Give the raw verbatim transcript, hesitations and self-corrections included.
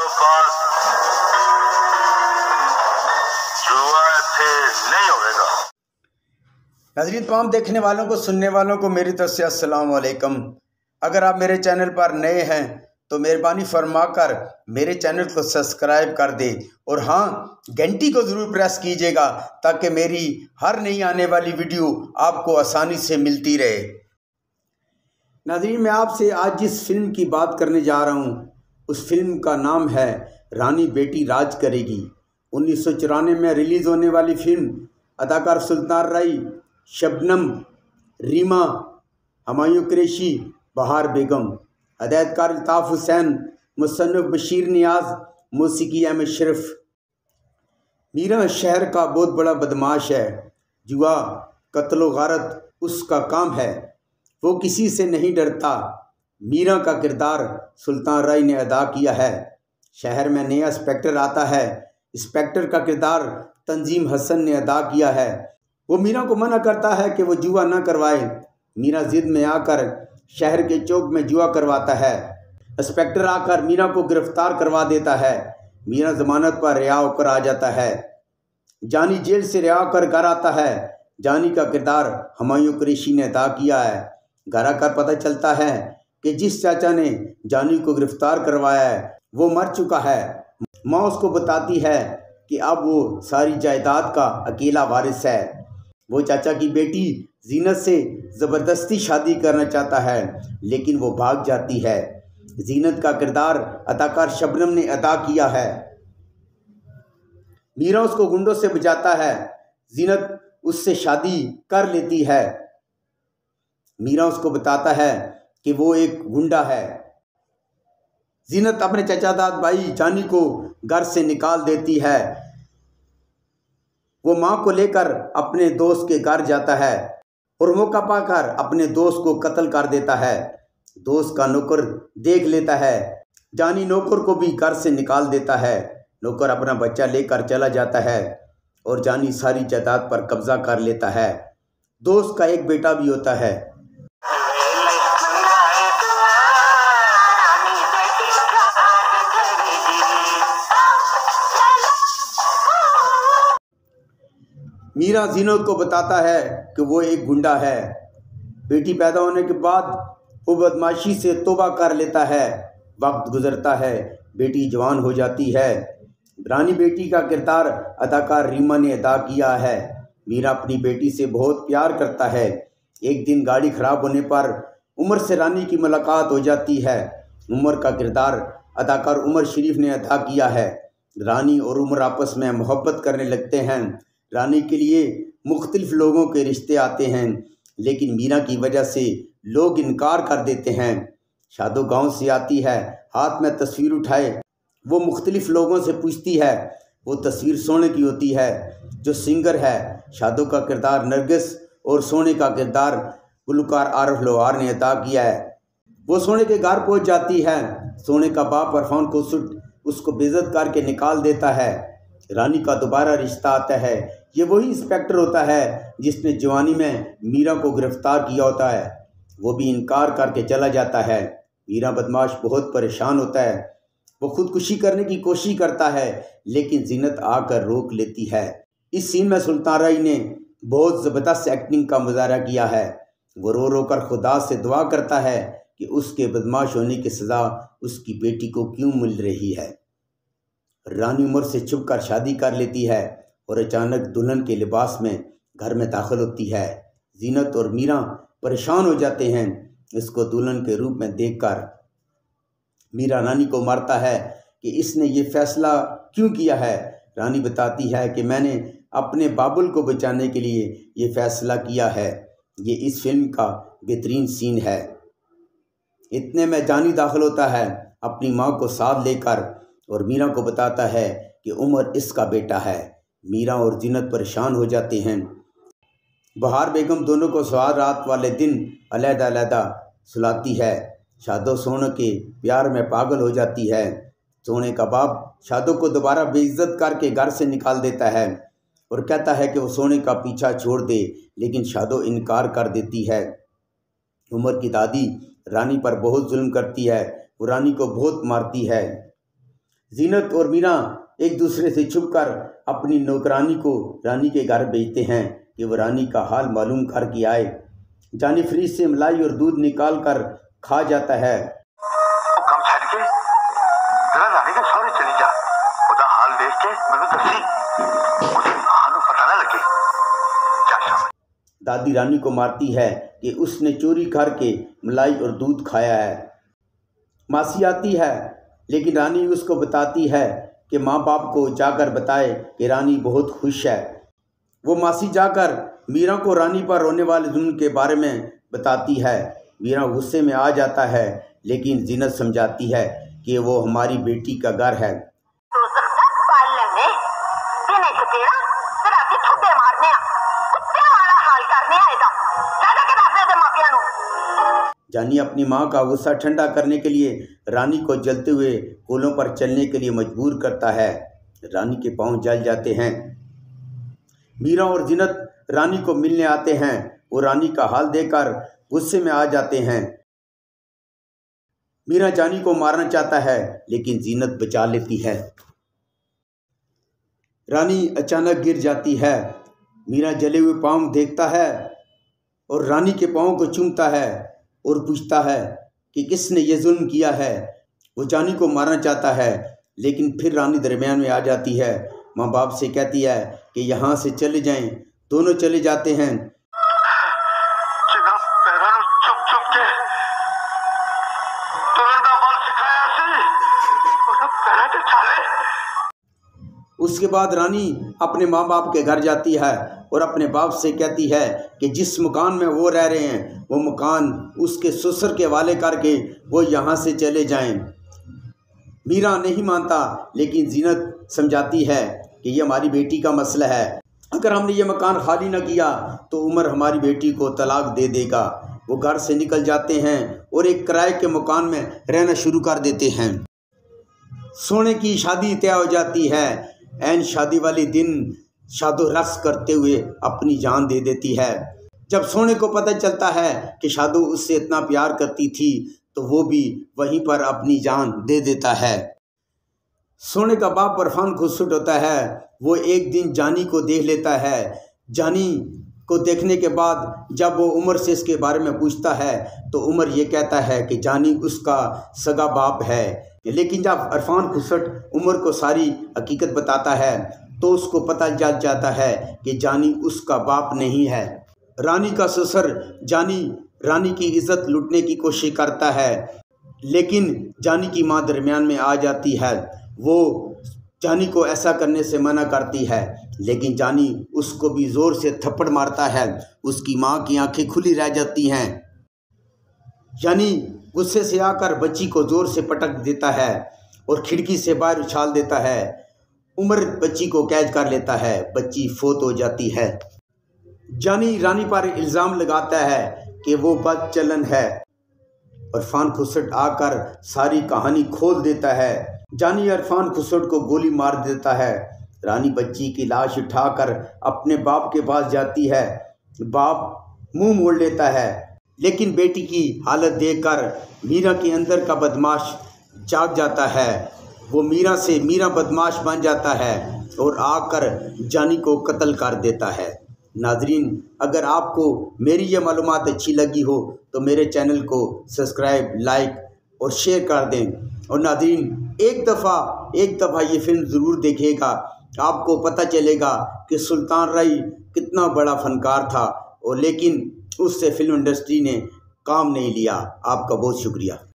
पास जुआ फिर नहीं होगा। नाज़रीन, तमाम देखने वालों को, सुनने वालों को मेरी तरफ से अस्सलाम वालेकुम। अगर आप मेरे चैनल पर नए हैं तो मेहरबानी फरमाकर मेरे चैनल को सब्सक्राइब कर दे और हाँ, घंटी को ज़रूर प्रेस कीजिएगा ताकि मेरी हर नई आने वाली वीडियो आपको आसानी से मिलती रहे। नाज़रीन, मैं आपसे आज जिस फिल्म की बात करने जा रहा हूँ उस फिल्म का नाम है रानी बेटी राज करेगी। उन्नीस सौ चौरानवे में रिलीज़ होने वाली फिल्म। अदाकार सुल्तान राय, शबनम, रीमा, हुमायूं कुरैशी, बहार बेगम। हदायतकार अल्ताफ़ हुसैन, मुसन्निफ बशीर नियाज, मौसीकी अहमद शरीफ। मीरा शहर का बहुत बड़ा बदमाश है। जुआ, कत्ल गारत उसका काम है। वो किसी से नहीं डरता। मीरा का किरदार सुल्तान राय ने अदा किया है। शहर में नया इंस्पेक्टर आता है। इंस्पेक्टर का किरदार तंजीम हसन ने अदा किया है। वो मीरा को मना करता है कि वो जुआ ना करवाए। मीरा जिद में आकर शहर के चौक में जुआ करवाता है। इंस्पेक्टर आकर मीरा को गिरफ्तार करवा देता है। मीरा जमानत पर रिहा होकर आ जाता है। जानी जेल से रिहा होकर घर आता है। जानी का किरदार हुमायूं कुरैशी ने अदा किया है। घर आकर पता चलता है कि जिस चाचा ने जानी को गिरफ्तार करवाया है वो मर चुका है। माँ उसको बताती है कि अब वो सारी जायदाद का अकेला वारिस है। वो चाचा की बेटी जीनत से ज़बरदस्ती शादी करना चाहता है लेकिन वो भाग जाती है। जीनत का किरदार अदाकार शबनम ने अदा किया है। मीरा उसको गुंडों से बचाता है। जीनत उससे शादी कर लेती है। मीरा उसको बताता है कि वो एक गुंडा है। जीनत अपने चचादाद भाई जानी को घर से निकाल देती है। वो माँ को लेकर अपने दोस्त के घर जाता है और मौका पाकर अपने दोस्त को कत्ल कर देता है। दोस्त का नौकर देख लेता है। जानी नौकर को भी घर से निकाल देता है। नौकर अपना बच्चा लेकर चला जाता है और जानी सारी जायदाद पर कब्जा कर लेता है। दोस्त का एक बेटा भी होता है। मीरा जीनत को बताता है कि वो एक गुंडा है। बेटी पैदा होने के बाद वो बदमाशी से तौबा कर लेता है। वक्त गुजरता है, बेटी जवान हो जाती है। रानी बेटी का किरदार अदाकार रीमा ने अदा किया है। मीरा अपनी बेटी से बहुत प्यार करता है। एक दिन गाड़ी खराब होने पर उमर से रानी की मुलाकात हो जाती है। उमर का किरदार अदाकार उमर शरीफ ने अदा किया है। रानी और उमर आपस में मोहब्बत करने लगते हैं। रानी के लिए मुख्तलिफ लोगों के रिश्ते आते हैं लेकिन मीरा की वजह से लोग इनकार कर देते हैं। शादो गांव से आती है, हाथ में तस्वीर उठाए वो मुख्तलिफ लोगों से पूछती है। वो तस्वीर सोने की होती है। जो सिंगर है, शादो का किरदार नरगिस और सोने का किरदार गुलकार आरिफ लोहार ने अदा किया है। वो सोने के घर पहुंच जाती है। सोने का बाप अरफान कोसुट उसको बेइज्जत करके निकाल देता है। रानी का दोबारा रिश्ता आता है। ये वही इंस्पेक्टर होता है जिसने जवानी में मीरा को गिरफ्तार किया होता है। वो भी इनकार करके चला जाता है। मीरा बदमाश बहुत परेशान होता है। वो खुदकुशी करने की कोशिश करता है लेकिन जीनत आकर रोक लेती है। इस सीन में सुल्तान राय ने बहुत ज़बरदस्त एक्टिंग का मुजाहरा किया है। वो रो रो कर खुदा से दुआ करता है कि उसके बदमाश होने की सज़ा उसकी बेटी को क्यों मिल रही है। रानी उमर से छुप कर शादी कर लेती है और अचानक दुल्हन के लिबास में घर में दाखिल होती है। जीनत और मीरा परेशान हो जाते हैं इसको दुल्हन के रूप में देखकर। मीरा रानी को मारता है कि इसने ये फैसला क्यों किया है। रानी बताती है कि मैंने अपने बाबुल को बचाने के लिए ये फैसला किया है। ये इस फिल्म का बेहतरीन सीन है। इतने में जानी दाखिल होता है अपनी माँ को साथ लेकर और मीरा को बताता है कि उमर इसका बेटा है। मीरा और जीनत परेशान हो जाते हैं। बहार बेगम दोनों को सुहाग रात वाले दिन अलहदा अलहदा सुलाती है। शादो सोने के प्यार में पागल हो जाती है। सोने का बाप शादो को दोबारा बेइज्जत करके घर से निकाल देता है और कहता है कि वो सोने का पीछा छोड़ दे, लेकिन शादो इनकार कर देती है। उमर की दादी रानी पर बहुत जुल्म करती है, वो रानी को बहुत मारती है। जीनत और मीरा एक दूसरे से छुपकर अपनी नौकरानी को रानी के घर भेजते हैं कि वो रानी का हाल मालूम करके आए। जानी फ्रिज से मलाई और दूध निकाल कर खा जाता है। काम छड़ के जरा रानी के सौरे चली जा, ओदा हाल देख के मैनू दसी, ओदी मां नू पता ना लगे। दादी रानी को मारती है कि उसने चोरी करके मलाई और दूध खाया है। मासी आती है लेकिन रानी उसको बताती है कि माँ बाप को जाकर बताए कि रानी बहुत खुश है। वो मासी जाकर मीरा को रानी पर रोने वाले जुल्म के बारे में बताती है। मीरा गुस्से में आ जाता है लेकिन जीनत समझाती है कि वो हमारी बेटी का घर है। जानी अपनी माँ का गुस्सा ठंडा करने के लिए रानी को जलते हुए कोलों पर चलने के लिए मजबूर करता है। रानी के पांव जल जाते हैं। मीरा और जीनत रानी को मिलने आते हैं। वो रानी का हाल देखकर गुस्से में आ जाते हैं। मीरा जानी को मारना चाहता है लेकिन जीनत बचा लेती है। रानी अचानक गिर जाती है। मीरा जले हुए पांव देखता है और रानी के पांव को चूमता है और पूछता है कि किसने ये जुल्म किया है। वो जानी को मारना चाहता है लेकिन फिर रानी दरमियान में आ जाती है। माँ बाप से कहती है कि यहाँ से चले जाएं। दोनों चले जाते हैं। उसके बाद रानी अपने माँ बाप के घर जाती है और अपने बाप से कहती है कि जिस मकान में वो रह रहे हैं वो मकान उसके ससुर के हवाले करके वो यहाँ से चले जाएं। मीरा नहीं मानता लेकिन जीनत समझाती है कि ये हमारी बेटी का मसला है। अगर हमने ये मकान खाली न किया तो उमर हमारी बेटी को तलाक दे देगा। वो घर से निकल जाते हैं और एक किराए के मकान में रहना शुरू कर देते हैं। सोने की शादी तय हो जाती है। ऐन शादी वाले दिन शादो रक्स करते हुए अपनी जान दे देती है। जब सोने को पता चलता है कि शादो उससे इतना प्यार करती थी तो वो भी वहीं पर अपनी जान दे देता है। सोने का बाप इरफान खुशुट होता है। वो एक दिन जानी को देख लेता है। जानी को देखने के बाद जब वो उमर से इसके बारे में पूछता है तो उमर ये कहता है कि जानी उसका सगा बाप है। लेकिन जब इरफान खुशुट उमर को सारी हकीकत बताता है तो उसको पता चल जाता है कि जानी उसका बाप नहीं है। रानी का ससुर जानी रानी की इज्जत लूटने की कोशिश करता है लेकिन जानी की माँ दरमियान में आ जाती है। वो जानी को ऐसा करने से मना करती है लेकिन जानी उसको भी ज़ोर से थप्पड़ मारता है। उसकी माँ की आंखें खुली रह जाती हैं। जानी गुस्से से आकर बच्ची को ज़ोर से पटक देता है और खिड़की से बाहर उछाल देता है। उमर बच्ची को कैद कर लेता है। बच्ची फोत हो जाती है। जानी रानी पर इल्ज़ाम लगाता है कि वो बदचलन है। इरफान खुशुट आकर सारी कहानी खोल देता है। जानी इरफान खुशुट को गोली मार देता है। रानी बच्ची की लाश उठाकर अपने बाप के पास जाती है। बाप मुंह मोड़ लेता है लेकिन बेटी की हालत देखकर मीरा के अंदर का बदमाश जाग जाता है। वो मीरा से मीरा बदमाश बन जाता है और आकर जानी को कत्ल कर देता है। नाजरीन, अगर आपको मेरी ये मालूमात अच्छी लगी हो तो मेरे चैनल को सब्सक्राइब, लाइक और शेयर कर दें। और नाजरीन, एक दफ़ा एक दफ़ा ये फिल्म ज़रूर देखिएगा। आपको पता चलेगा कि सुल्तान रई कितना बड़ा फ़नकार था और लेकिन उससे फिल्म इंडस्ट्री ने काम नहीं लिया। आपका बहुत शुक्रिया।